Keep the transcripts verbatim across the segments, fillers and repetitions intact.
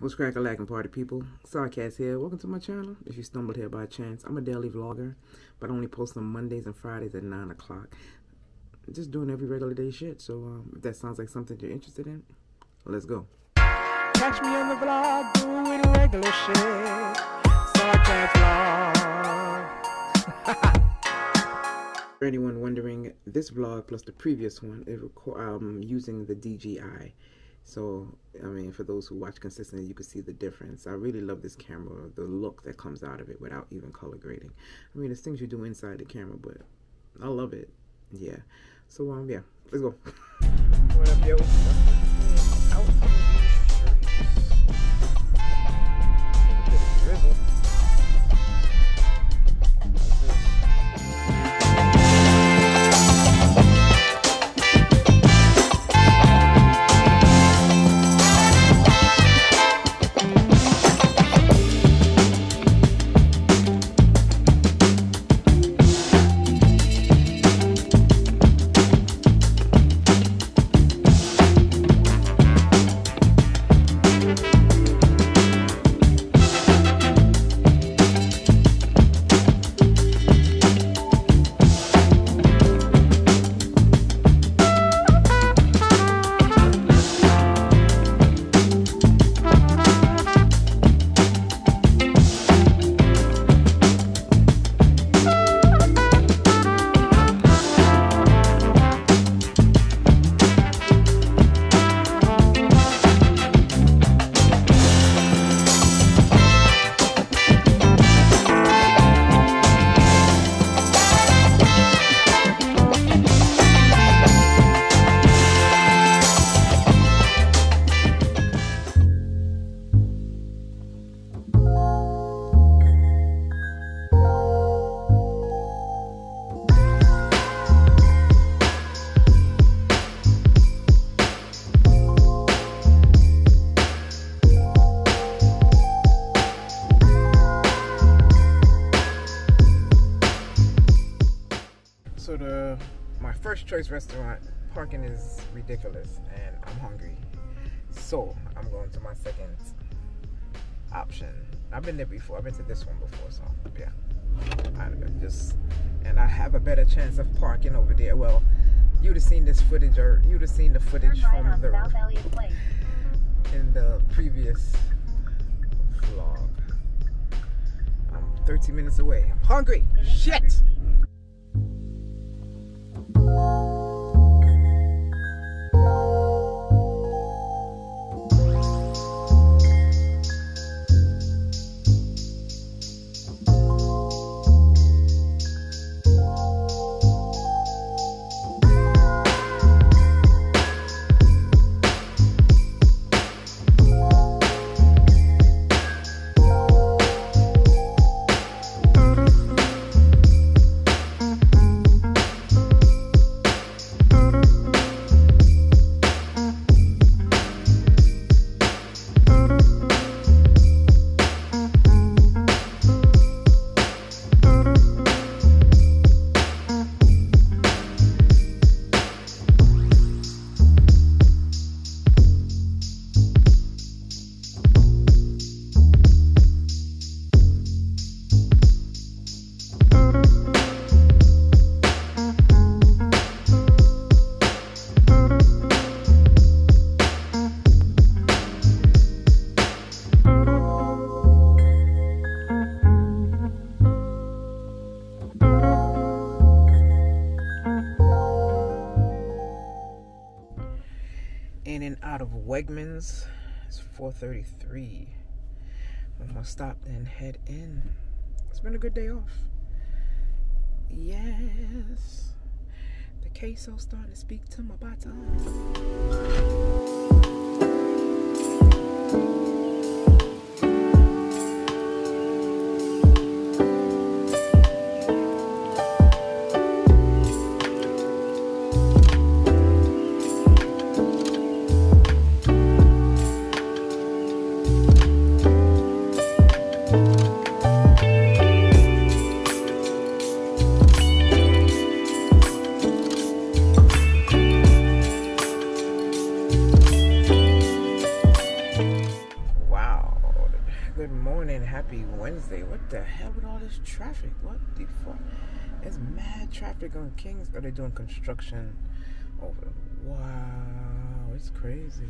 What's crack-a-lackin' party people? SARKAZZ here. Welcome to my channel. If you stumbled here by chance, I'm a daily vlogger, but I only post on Mondays and Fridays at nine o'clock. Just doing every regular day shit. So um, if that sounds like something you're interested in, let's go. Catch me on the vlog doing regular shit. SARKAZZ vlog. For anyone wondering, this vlog plus the previous one is um, using the D J I. So, I mean, for those who watch consistently, you can see the difference. I really love this camera, the look that comes out of it without even color grading. I mean, there's things you do inside the camera, but I love it. Yeah. So, um, yeah, let's go. What up, yo? Out of these streets. A bit of drizzle. So the my first choice restaurant, parking is ridiculous and I'm hungry. So I'm going to my second option. I've been there before. I've been to this one before, so yeah. I just and I have a better chance of parking over there. Well, you'd have seen this footage or you'd have seen the footage from the in the previous vlog. I'm thirteen minutes away. I'm hungry. Shit. In and out of Wegmans. It's four thirty-three. I'm gonna stop and head in. It's been a good day off. Yes. The queso's starting to speak to my bottom. Good morning, happy Wednesday. What the hell with all this traffic? What the fuck? There's mad traffic on Kings. Are they doing construction over? Wow, it's crazy.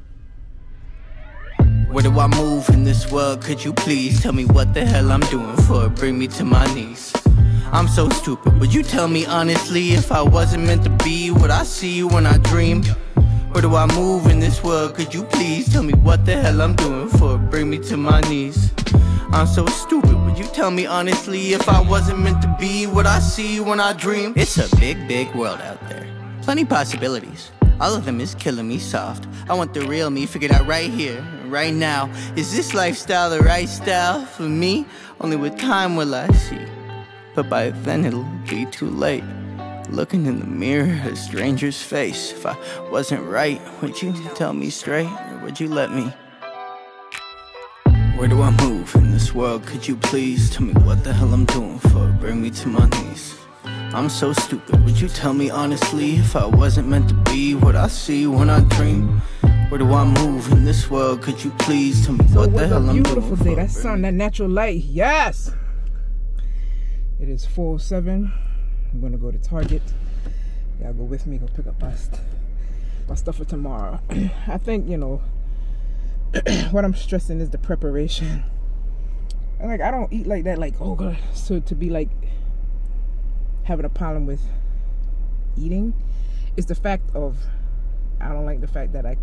Where do I move in this world? Could you please tell me what the hell I'm doing for it? Bring me to my knees. I'm so stupid. Would you tell me honestly if I wasn't meant to be what I see when I dream? Where do I move in this world? Could you please tell me what the hell I'm doing for it? Bring me to my knees. I'm so stupid. Would you tell me honestly if I wasn't meant to be what I see when I dream? It's a big, big world out there. Plenty possibilities. All of them is killing me soft. I want the real me figured out right here, right now. Is this lifestyle the right style for me? Only with time will I see. But by then it'll be too late. Looking in the mirror at a stranger's face. If I wasn't right, would you tell me straight? Or would you let me? Where do I move in this world? Could you please tell me what the hell I'm doing for it? Bring me to my knees. I'm so stupid. Would you tell me honestly if I wasn't meant to be what I see when I dream? Where do I move in this world? Could you please tell me So what the hell I'm doing for it? Beautiful day. That sun, that natural light. Yes. It is four oh seven. I'm gonna go to Target. Y'all go with me. Go pick up my st my stuff for tomorrow. I think you know what I'm stressing is the preparation. And like I don't eat like that. Like oh god. So to be like having a problem with eating is the fact of I don't like the fact that I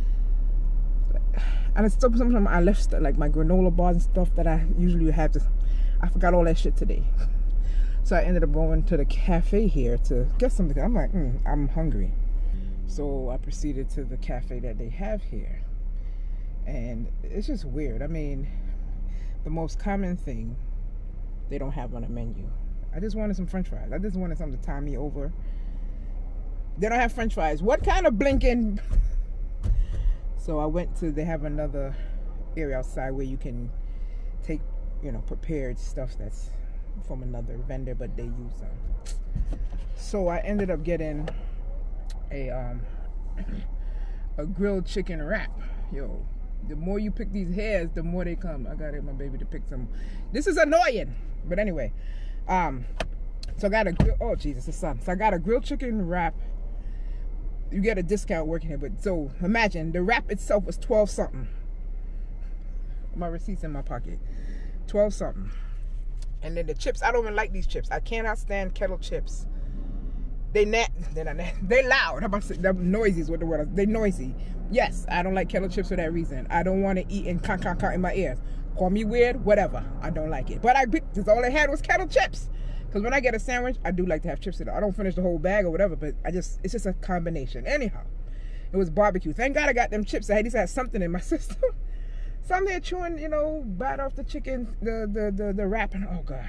and it's still sometimes I left like my granola bars and stuff that I usually have to I forgot all that shit today. So I ended up going to the cafe here to get something. I'm like, mm, I'm hungry. So I proceeded to the cafe that they have here. And it's just weird. I mean, the most common thing they don't have on a menu. I just wanted some french fries. I just wanted something to tie me over. They don't have french fries. What kind of blinking? So I went to, they have another area outside where you can take, you know, prepared stuff that's from another vendor, but they use them. So I ended up getting a um a grilled chicken wrap. Yo, the more you pick these hairs, the more they come. I gotta get my baby to pick some. This is annoying, but anyway, um, so I got a grill. Oh Jesus, the sun. So I got a grilled chicken wrap. You get a discount working here, but so imagine the wrap itself was twelve something. My receipt's in my pocket. Twelve something. And then the chips, I don't even like these chips. I cannot stand kettle chips. They nat, they're not nat, they loud. I'm about to say, they're noisy is what the word is. They noisy. Yes, I don't like kettle chips for that reason. I don't want to eat and conk conk conk in my ears. Call me weird, whatever. I don't like it. But I picked, because all I had was kettle chips. Because when I get a sandwich, I do like to have chips in it. I don't finish the whole bag or whatever, but I just, it's just a combination. Anyhow, it was barbecue. Thank God I got them chips. I at least had something in my system. So I'm there chewing, you know, bite off the chicken, the the the, the wrap, and oh god.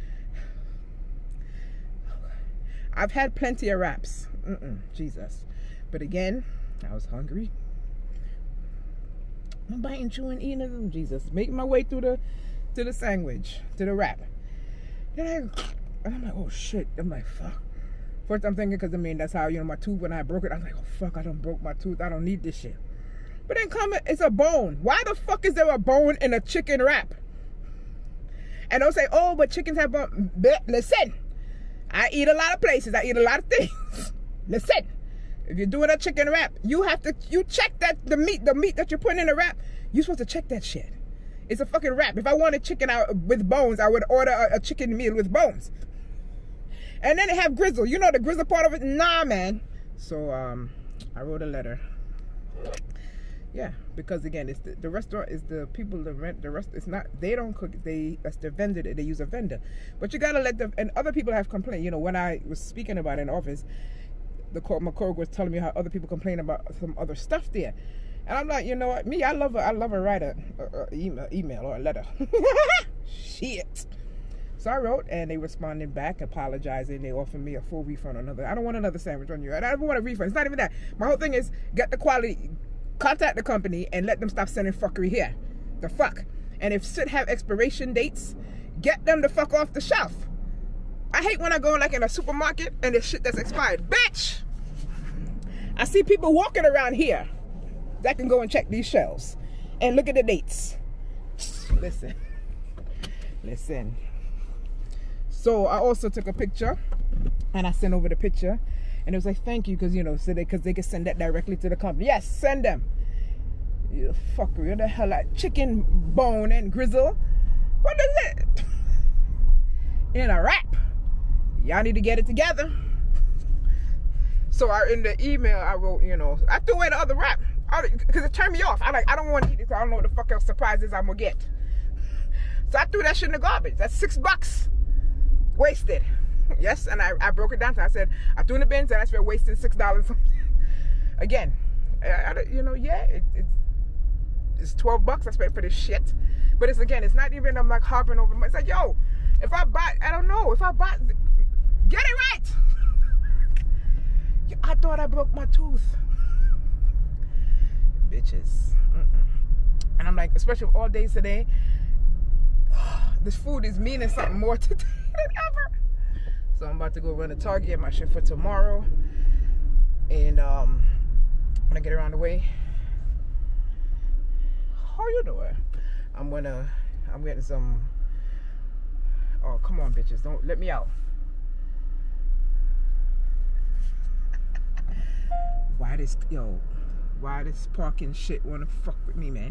I've had plenty of wraps. Mm-mm, Jesus. But again, I was hungry. I'm biting, chewing, eating them. Jesus, making my way through the to the sandwich, to the wrap. Then I, and I'm like, oh shit. I'm like, fuck. First I'm thinking, because I mean that's how you know my tooth when I broke it. I'm like, oh fuck, I done broke my tooth. I don't need this shit. But then comment, it's a bone. Why the fuck is there a bone in a chicken wrap? And don't say, oh, but chickens have bone. Listen, I eat a lot of places. I eat a lot of things. Listen, if you're doing a chicken wrap, you have to, you check that, the meat, the meat that you're putting in a wrap, you're supposed to check that shit. It's a fucking wrap. If I wanted chicken out with bones, I would order a, a chicken meal with bones. And then they have grizzle. You know the grizzle part of it? Nah, man. So, um, I wrote a letter. Yeah, because again, it's the, the restaurant is the people that rent the rest. It's not they don't cook. They that's the vendor. They use a vendor, but you gotta let them. And other people have complained. You know, when I was speaking about it in office, the my coworker was telling me how other people complain about some other stuff there, and I'm like, you know what? Me, I love a, I love a writer, a, a email, email or a letter. Shit. So I wrote, and they responded back, apologizing. They offered me a full refund on another. I don't want another sandwich on you. I don't want a refund. It's not even that. My whole thing is get the quality. Contact the company and let them stop sending fuckery here. The fuck. And if shit have expiration dates, get them the fuck off the shelf. I hate when I go like in a supermarket and there's shit that's expired. Bitch! I see people walking around here that can go and check these shelves and look at the dates. Listen. Listen. So I also took a picture and I sent over the picture and it was like, thank you, because you know, so they because they can send that directly to the company. Yes, send them. You fucker, what the hell, like chicken bone and grizzle? What is it? In a wrap. Y'all need to get it together. So I, in the email I wrote, you know, I threw away the other wrap because it turned me off. I like I don't want to eat it. So I don't know what the fuck else surprises I'm gonna get. So I threw that shit in the garbage. That's six bucks wasted. Yes, and I, I broke it down. So I said I threw in the bins and I spent wasting six dollars. Again, I, I, you know, yeah, it, it, it's twelve bucks I spent for this shit. But it's again, it's not even I'm like harping over. It's like, yo, if I buy, I don't know, if I buy, get it right. I thought I broke my tooth. Bitches. Mm-mm. And I'm like, especially all days today, this food is meaning something more today than ever. So I'm about to go run to Target, get my shit for tomorrow. And um, when I get around the way, how you doing? I'm gonna, I'm getting some, oh, come on, bitches. Don't let me out. Why this, yo, why this parking shit wanna fuck with me, man?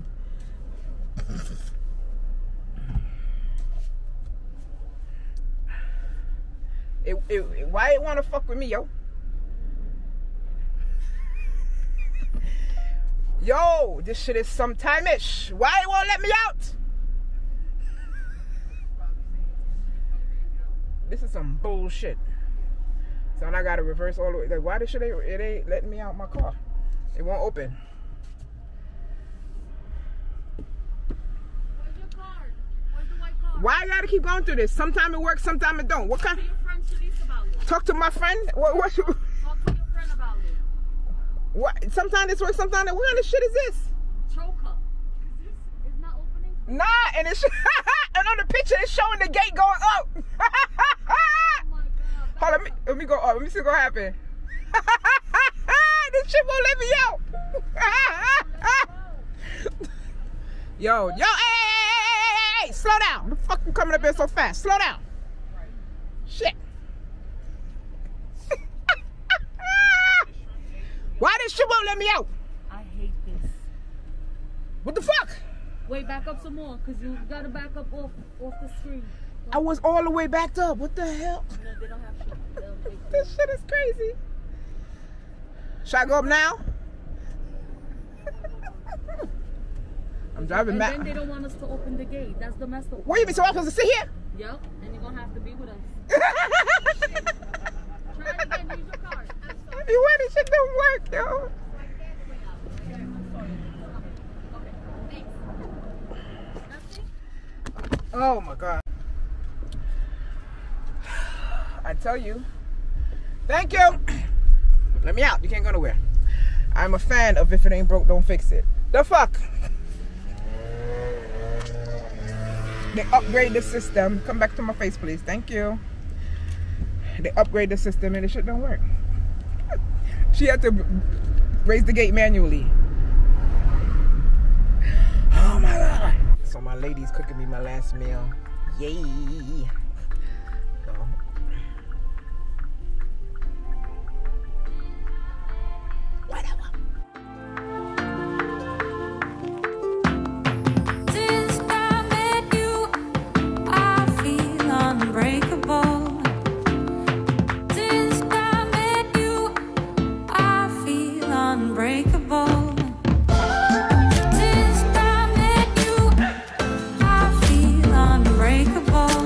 It, it, it, why it wanna fuck with me, yo? Yo, this shit is sometime-ish. Why it won't let me out? This is some bullshit. So now I gotta reverse all the way. Like, why this shit ain't, it ain't letting me out my car? It won't open. Where's your card? Where's the white card? Why I gotta keep going through this? Sometime it works, sometime it don't. What kind? Talk to your friend Shalice about it. Talk to my friend? What? What? Talk to your friend about it. What? Sometimes this works, sometimes it. What kind of shit is this? Choker. Is this is not opening? Nah, and it's and on the picture it's showing the gate going up. Oh my god. Hold on, let me, let me go up. Let me see what happen. This shit won't let me out. Yo, yo, hey, hey, hey, hey, hey, slow down. The fuck you coming up here so fast? Slow down. Shit. Why this shit won't let me out? I hate this. What the fuck? Wait, back up some more, cause you gotta back up off off the screen. I was all the way backed up. What the hell? No, they don't have shit. They don't take This shit is crazy. Should I go up now? I'm driving and back. then they don't want us to open the gate. That's the messed up. What, you mean, so I'm supposed to sit here? Yep, and you're gonna have to be with us. Try it again, use your card. I'm sorry. You why this shit don't work, yo? Oh my god. I tell you. Thank you. Let me out. You can't go nowhere. I'm a fan of if it ain't broke, don't fix it. The fuck? They upgrade the system. Come back to my face, please. Thank you. They upgrade the system and the shit don't work. She had to raise the gate manually. Oh my god. So my lady's cooking me my last meal. Yay. So. Whatever. Since I met you, I feel unbreakable. Since I met you, I feel unbreakable. Since I met you, I feel unbreakable.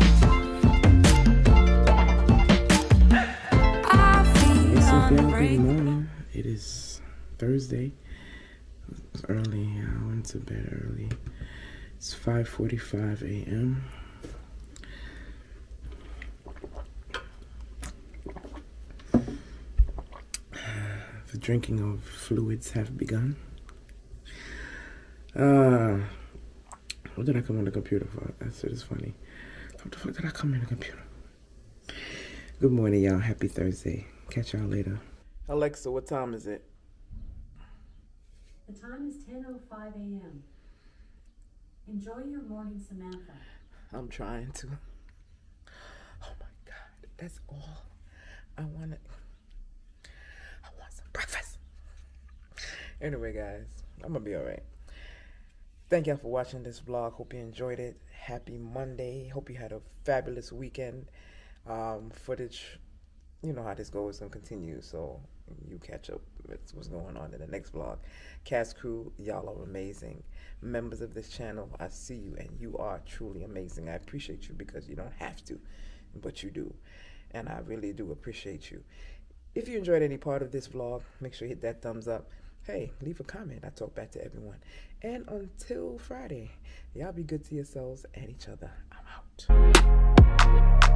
I feel It's okay, good unbreakable. morning. It is Thursday. It's early. I went to bed early. It's five forty-five a m The drinking of fluids have begun. Uh, what did I come on the computer for? That's it is funny. What the fuck did I come in the computer? Good morning, y'all. Happy Thursday. Catch y'all later. Alexa, what time is it? The time is ten oh five a m In Enjoy your morning, Samantha. I'm trying to. Oh my God, that's all I want. I want some breakfast. Anyway, guys, I'm gonna be all right. Thank y'all for watching this vlog. Hope you enjoyed it. Happy Monday. Hope you had a fabulous weekend. Um, footage, you know how this goes, is gonna continue, so you catch up with what's going on in the next vlog. Cast crew, y'all are amazing. Members of this channel, I see you, and you are truly amazing. I appreciate you because you don't have to, but you do, and I really do appreciate you. If you enjoyed any part of this vlog, make sure you hit that thumbs up. Hey, leave a comment. I talk back to everyone. And until Friday, y'all be good to yourselves and each other. I'm out.